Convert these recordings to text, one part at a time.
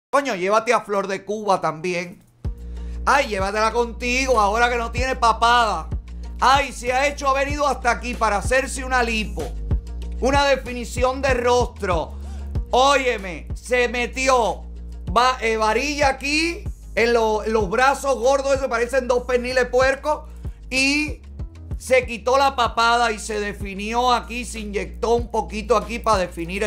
Coño, llévate a Flor de Cuba también. Ay, llévatela contigo ahora que no tiene papada. Ay, ha venido hasta aquí para hacerse una lipo, una definición de rostro. Óyeme, se metió varilla aquí en los brazos gordos, esos parecen dos perniles puercos, y se quitó la papada y se definió aquí, se inyectó un poquito aquí para definir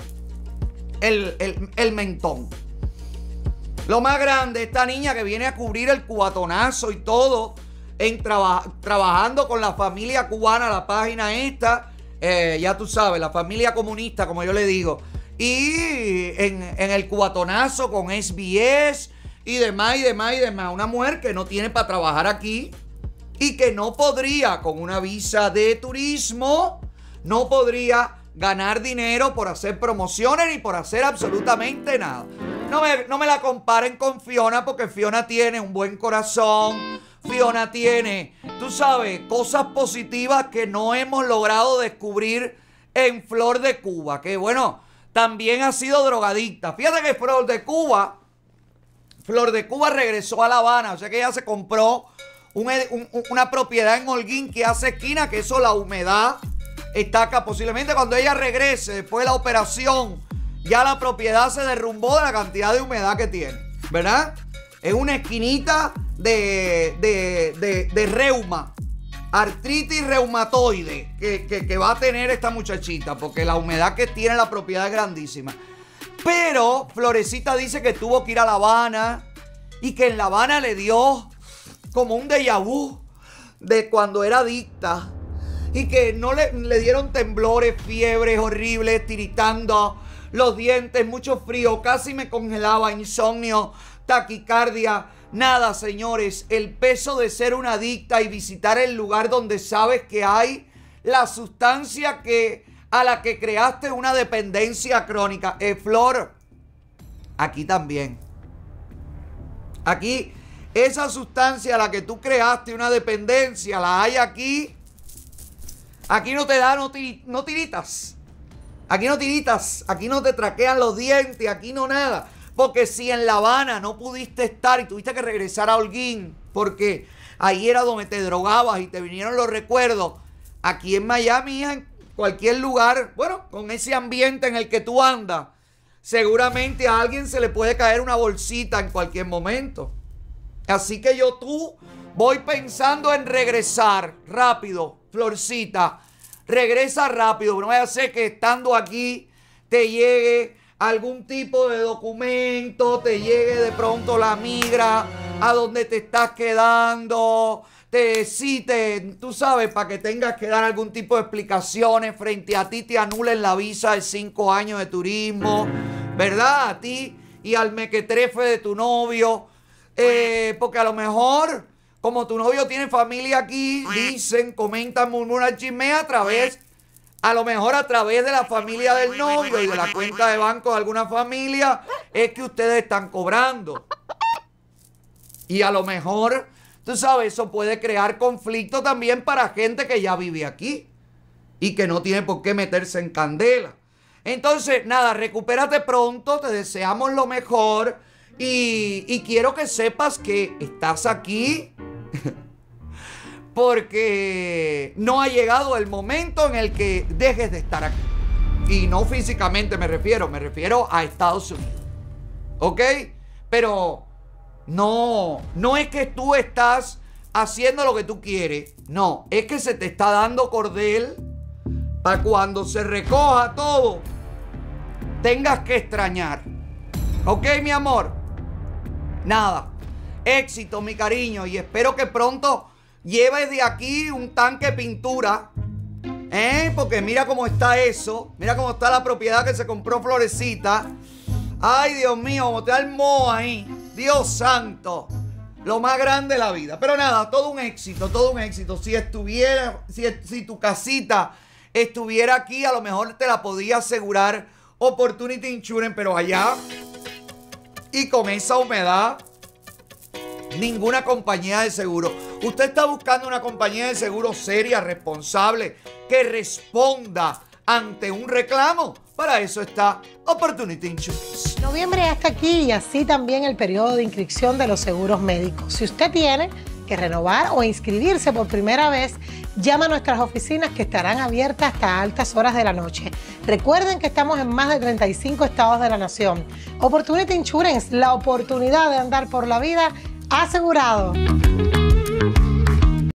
el mentón. Lo más grande, esta niña que viene a cubrir el cubatonazo y todo, trabajando con la familia cubana, la página esta, ya tú sabes, la familia comunista, como yo le digo, y en el cubatonazo con SBS y demás. Una mujer que no tiene para trabajar aquí y que no podría, con una visa de turismo, no podría ganar dinero por hacer promociones ni por hacer absolutamente nada. No me la comparen con Fiona, porque Fiona tiene un buen corazón. Fiona tiene, tú sabes, cosas positivas que no hemos logrado descubrir en Flor de Cuba. Que bueno, también ha sido drogadicta. Fíjate que Flor de Cuba regresó a La Habana. O sea que ella se compró una propiedad en Holguín que hace esquina, que eso, la humedad está acá. Posiblemente cuando ella regrese después de la operación, ya la propiedad se derrumbó de la cantidad de humedad que tiene, ¿verdad? Es una esquinita de reuma, artritis reumatoide que va a tener esta muchachita, porque la humedad que tiene la propiedad es grandísima. Pero Florecita dice que tuvo que ir a La Habana y que en La Habana le dio como un déjà vu de cuando era adicta y que no le dieron temblores, fiebres horribles, tiritando los dientes, mucho frío, casi me congelaba, insomnio, taquicardia. Nada, señores, el peso de ser una adicta y visitar el lugar donde sabes que hay la sustancia a la que creaste una dependencia crónica. Flor, aquí también. Aquí, esa sustancia a la que tú creaste una dependencia, la hay aquí. Aquí no te da, no tiritas. Aquí no tiritas, aquí no te traquean los dientes, aquí no nada. Porque si en La Habana no pudiste estar y tuviste que regresar a Holguín, porque ahí era donde te drogabas y te vinieron los recuerdos, aquí en Miami, en cualquier lugar, bueno, con ese ambiente en el que tú andas, seguramente a alguien se le puede caer una bolsita en cualquier momento. Así que tú voy pensando en regresar rápido, Florcita. Regresa rápido, no vaya a ser que estando aquí te llegue algún tipo de documento, te llegue de pronto la migra a donde te estás quedando, tú sabes, para que tengas que dar algún tipo de explicaciones, frente a ti te anulen la visa de 5 años de turismo, ¿verdad? A ti y al mequetrefe de tu novio, porque a lo mejor, como tu novio tiene familia aquí, dicen, comentan, murmuran, chismean a lo mejor a través de la familia del novio y de la cuenta de banco de alguna familia, es que ustedes están cobrando. Y a lo mejor, tú sabes, eso puede crear conflicto también para gente que ya vive aquí y que no tiene por qué meterse en candela. Entonces, nada, recupérate pronto, te deseamos lo mejor y quiero que sepas que estás aquí porque no ha llegado el momento en el que dejes de estar aquí. Y no físicamente me refiero a Estados Unidos. ¿Ok? Pero no es que tú estás haciendo lo que tú quieres. No, es que se te está dando cordel para cuando se recoja todo, tengas que extrañar. ¿Ok, mi amor? Nada. Éxito, mi cariño. Y espero que pronto lleves de aquí un tanque de pintura. Porque mira cómo está eso. Mira cómo está la propiedad que se compró Florecita. Ay, Dios mío, cómo está el moho ahí. Dios santo. Lo más grande de la vida. Pero nada, todo un éxito, todo un éxito. Si tu casita estuviera aquí, a lo mejor te la podía asegurar Opportunity Insurance, pero allá y con esa humedad, ninguna compañía de seguro. Usted está buscando una compañía de seguro seria, responsable, que responda ante un reclamo. Para eso está Opportunity Insurance. Noviembre ya está aquí y así también el periodo de inscripción de los seguros médicos. Si usted tiene que renovar o inscribirse por primera vez, llama a nuestras oficinas que estarán abiertas hasta altas horas de la noche. Recuerden que estamos en más de 35 estados de la nación. Opportunity Insurance, la oportunidad de andar por la vida asegurado.